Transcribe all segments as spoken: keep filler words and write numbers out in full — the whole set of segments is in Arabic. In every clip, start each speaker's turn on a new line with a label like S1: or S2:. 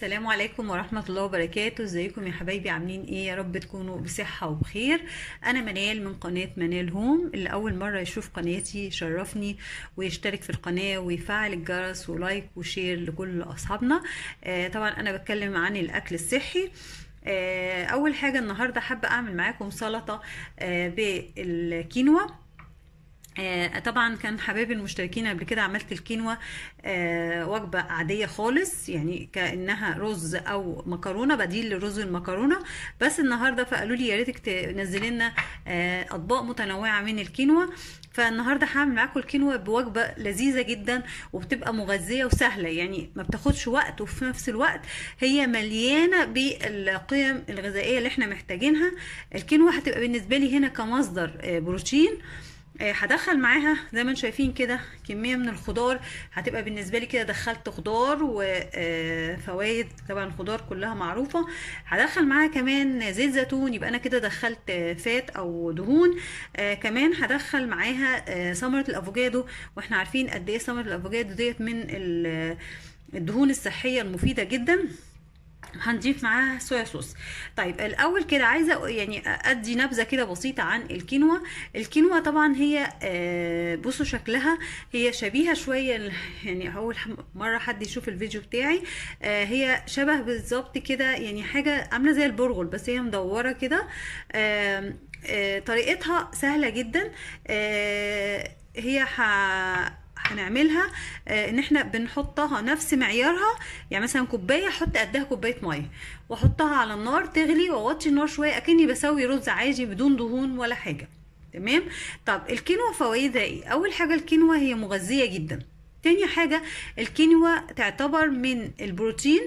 S1: السلام عليكم ورحمة الله وبركاته. ازيكم يا حبايبي؟ عاملين ايه؟ يا رب تكونوا بصحة وبخير. انا منال من قناة منال هوم. اللي اول مرة يشوف قناتي يشرفني ويشترك في القناة ويفعل الجرس ولايك وشير لكل اصحابنا. آه طبعا انا بتكلم عن الاكل الصحي. آه اول حاجة النهاردة حابة اعمل معاكم سلطة آه بالكينوا. آه طبعا كان حبايبي المشتركين قبل كده عملت الكينوا آه وجبة عادية خالص، يعني كأنها رز او مكرونة بديل لرز المكرونة. بس النهاردة فقالوا لي يا ريتك تنزلي لنا آه اطباق متنوعة من الكينوا. فالنهارده هعمل معاكم الكينوا بوجبة لذيذة جدا وبتبقى مغذية وسهلة، يعني ما بتاخدش وقت وفي نفس الوقت هي مليانة بالقيم الغذائية اللي احنا محتاجينها. الكينوا هتبقى بالنسبة لي هنا كمصدر آه بروتين. هدخل معاها زي ما انتم شايفين كده كميه من الخضار. هتبقى بالنسبه لي كده دخلت خضار وفوائد، طبعا الخضار كلها معروفه. هدخل معاها كمان زيت زيتون، يبقى انا كده دخلت فات او دهون. كمان هدخل معاها ثمره الافوكادو، واحنا عارفين قد ايه ثمره الافوكادو ديت من الدهون الصحيه المفيده جدا. هنضيف معاها صويا صوص. طيب الاول كده عايزه يعني ادي نبذه كده بسيطه عن الكينوا. الكينوا طبعا هي بصوا شكلها هي شبيهه شويه، يعني اول مره حد يشوف الفيديو بتاعي هي شبه بالظبط كده، يعني حاجه عامله زي البرغل بس هي مدوره كده. طريقتها سهله جدا. هي ح... هنعملها آه ان احنا بنحطها نفس معيارها، يعني مثلا كوبايه احط قدها كوبايه ميه واحطها على النار تغلي واوطي النار شويه اكني بسوي رز عادي بدون دهون ولا حاجه. تمام. طب الكينوا فوائدها ايه؟ اول حاجه الكينوا هي مغذيه جدا. تاني حاجه الكينوا تعتبر من البروتين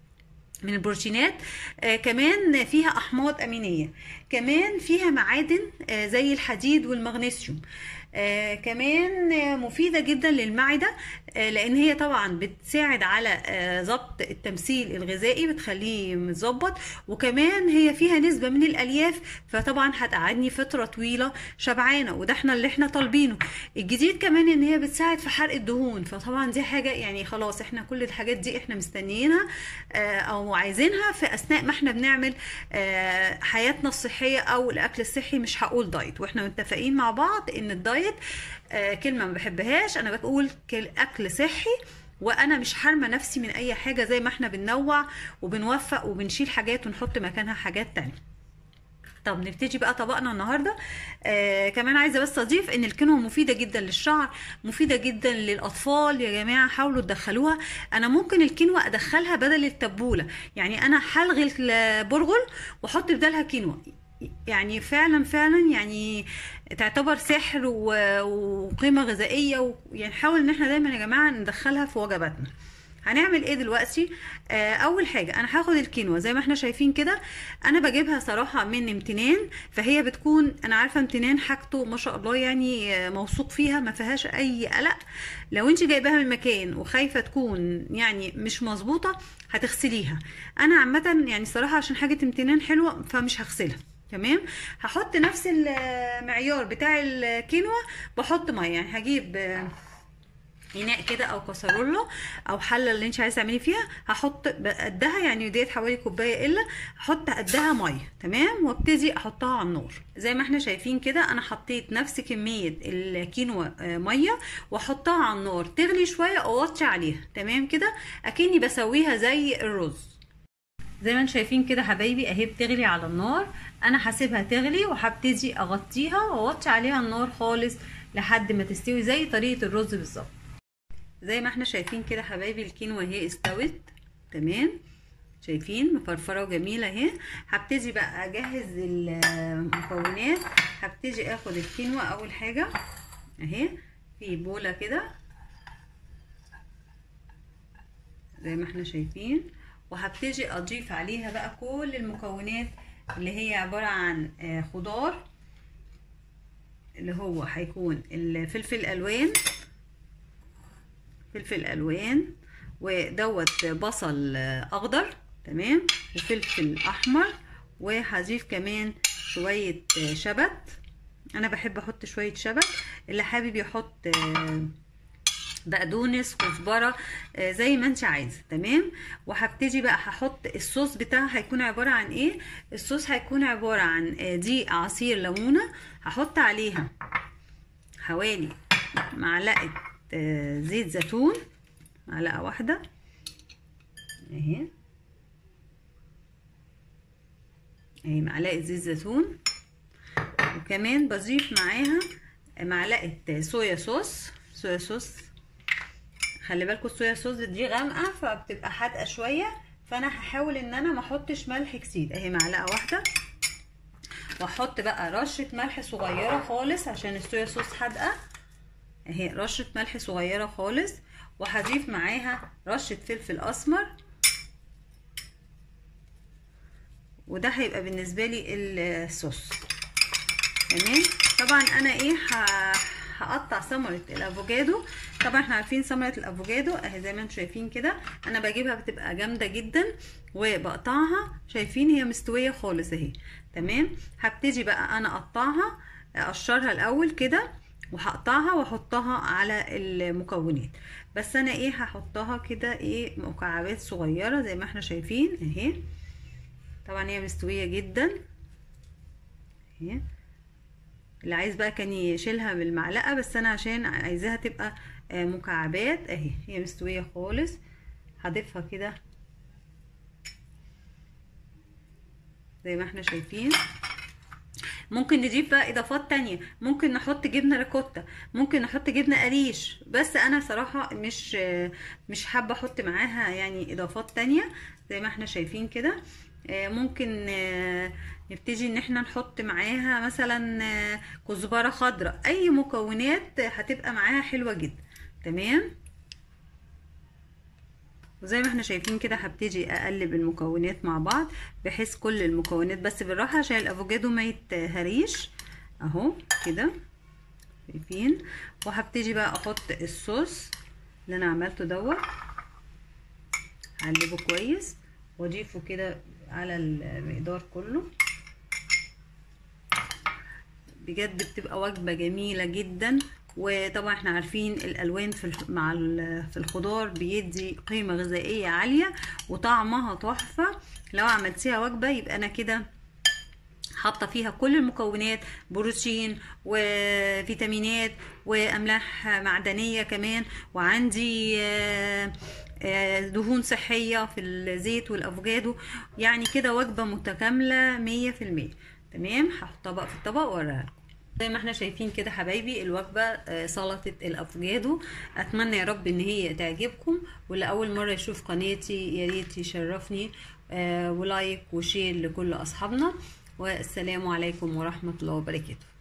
S1: من البروتينات. آه كمان فيها احماض امينيه، كمان فيها معادن آه زي الحديد والمغنيسيوم. آه كمان آه مفيدة جدا للمعدة، آه لان هي طبعا بتساعد على ضبط آه التمثيل الغذائي، بتخليه متظبط. وكمان هي فيها نسبة من الالياف، فطبعا هتقعدني فترة طويلة شبعانة، وده احنا اللي احنا طالبينه. الجديد كمان ان هي بتساعد في حرق الدهون، فطبعا دي حاجة يعني خلاص احنا كل الحاجات دي احنا مستنيينها آه او عايزينها في اثناء ما احنا بنعمل آه حياتنا الصحية او الاكل الصحي. مش هقول دايت، واحنا متفقين مع بعض ان الدايت آه كلمة ما بحبهاش. انا بقول اكل صحي، وانا مش حارمه نفسي من اي حاجه، زي ما احنا بننوع وبنوفق وبنشيل حاجات ونحط مكانها حاجات تانية. طب نبتدي بقى طبقنا النهارده. آه كمان عايزه بس اضيف ان الكينوا مفيده جدا للشعر، مفيده جدا للاطفال. يا جماعه حاولوا تدخلوها. انا ممكن الكينوا ادخلها بدل التبوله، يعني انا هلغي البرغل واحط بدالها كينوا. يعني فعلا فعلا يعني تعتبر سحر وقيمه غذائيه، ويعني حاول ان احنا دايما يا جماعه ندخلها في وجباتنا. هنعمل ايه دلوقتي؟ آه اول حاجه انا هاخد الكينوا زي ما احنا شايفين كده. انا بجيبها صراحه من امتنان، فهي بتكون انا عارفه امتنان حاجته ما شاء الله، يعني موثوق فيها ما فيهاش اي قلق. لو انت جايباها من مكان وخايفه تكون يعني مش مظبوطه هتغسليها. انا عامه يعني صراحه عشان حاجه امتنان حلوه فمش هغسلها. تمام. هحط نفس المعيار بتاع الكينوا، بحط ميه، يعني هجيب اناء كده او كسرولة او حله اللي انت عايزه تعملي فيها، هحط قدها، يعني ديت حوالي كوبايه الا، هحط قدها ميه. تمام. وابتدي احطها على النار زي ما احنا شايفين كده. انا حطيت نفس كميه الكينوا ميه واحطها على النار تغلي شويه اوطي عليها. تمام كده اكني بسويها زي الرز. زي ما انتم شايفين كده حبايبي اهي بتغلي على النار. انا هسيبها تغلي وهبتدي اغطيها واوطي عليها النار خالص لحد ما تستوي زي طريقه الرز بالظبط. زي ما احنا شايفين كده حبايبي الكينوا اهي استوت. تمام. شايفين مفرفره وجميله اهي. هبتدي بقى اجهز المكونات. هبتدي اخد الكينوا اول حاجه اهي في بوله كده زي ما احنا شايفين، وهبتدي اضيف عليها بقى كل المكونات اللي هي عباره عن خضار، اللي هو هيكون الفلفل الالوان فلفل الوان ودوت بصل اخضر. تمام. وفلفل احمر، وهضيف كمان شويه شبت. انا بحب احط شويه شبت، اللي حابب يحط بقدونس، كزبره، آه زي ما انت عايزه. تمام. وهبتدي بقى هحط الصوص بتاعها. هيكون عباره عن ايه؟ الصوص هيكون عباره عن آه دي عصير ليمونه، هحط عليها حوالي معلقه آه زيت زيتون، معلقه واحده اهي، اهي معلقه زيت زيتون. وكمان بضيف معاها معلقه صويا صوص. صويا صوص خلي بالكم الصويا صوص دي غامقه فبتبقى حادقه شويه، فانا هحاول ان انا ما احطش ملح كتير. اهي معلقه واحده. واحط بقى رشه ملح صغيره خالص عشان الصويا صوص حادقه، اهي رشه ملح صغيره خالص. وهضيف معاها رشه فلفل اسمر، وده هيبقى بالنسبه لي الصوص. تمام. طبعا انا ايه هقطع ثمره الافوكادو. طبعا احنا عارفين ثمره الافوكادو اهي زي ما انتم شايفين كده، انا بجيبها بتبقى جامده جدا وبقطعها. شايفين هي مستويه خالص اهي. تمام. هبتدي بقى انا اقطعها، اقشرها الاول كده وهقطعها واحطها على المكونات. بس انا ايه هحطها كده ايه مكعبات صغيره زي ما احنا شايفين اهي. طبعا هي مستويه جدا اهي. اللي عايز بقى كان يشيلها بالمعلقه، بس انا عشان عايزاها تبقى مكعبات اهي. هي مستويه خالص. هضيفها كده زي ما احنا شايفين. ممكن نضيف بقى اضافات تانية، ممكن نحط جبنه ريكوتا، ممكن نحط جبنه قريش، بس انا صراحه مش مش حابه احط معاها يعني اضافات تانية زي ما احنا شايفين كده. ممكن نبتدي ان احنا نحط معاها مثلا كزبره خضراء، اي مكونات هتبقى معاها حلوه جدا. تمام. وزي ما احنا شايفين كده هبتدي اقلب المكونات مع بعض بحيث كل المكونات، بس بالراحه عشان الافوكادو ما يتهريش اهو كده شايفين. وهبتدي بقى احط الصوص اللي انا عملته دوت، هقلبه كويس واضيفه كده على المقدار كله. بجد بتبقى وجبه جميله جدا. وطبعا احنا عارفين الالوان في مع في الخضار بيدي قيمه غذائيه عاليه وطعمها تحفه. لو عملتيها وجبه يبقى انا كده حاطه فيها كل المكونات، بروتين وفيتامينات واملاح معدنيه كمان، وعندي دهون صحيه في الزيت والافوكادو. يعني كده وجبه متكامله مية في المية. تمام. هحطها بقى في الطبق واوريها لكم. زي ما احنا شايفين كده حبايبي الوجبه سلطه الافوكادو. اتمنى يا رب ان هي تعجبكم، واللي اول مره يشوف قناتي يا ريت يشرفني ولايك وشير لكل اصحابنا. والسلام عليكم ورحمه الله وبركاته.